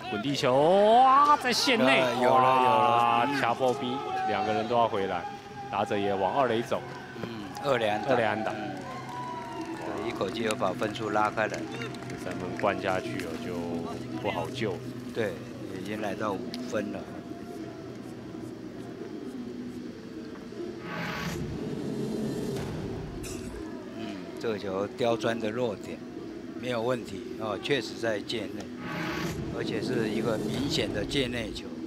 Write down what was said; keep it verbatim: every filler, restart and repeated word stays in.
滚地球哇，在线内、 呃、有了有了， 卡波比两个人都要回来，打者也往二垒走。 嗯，二垒安打， 二垒安打， 嗯，对，一口气又把分数拉开来。 这三分灌下去了就不好救。 对，已经来到五分了。嗯，这个球刁钻的落点没有问题哦，确实在界内，而且是一个明显的界内球。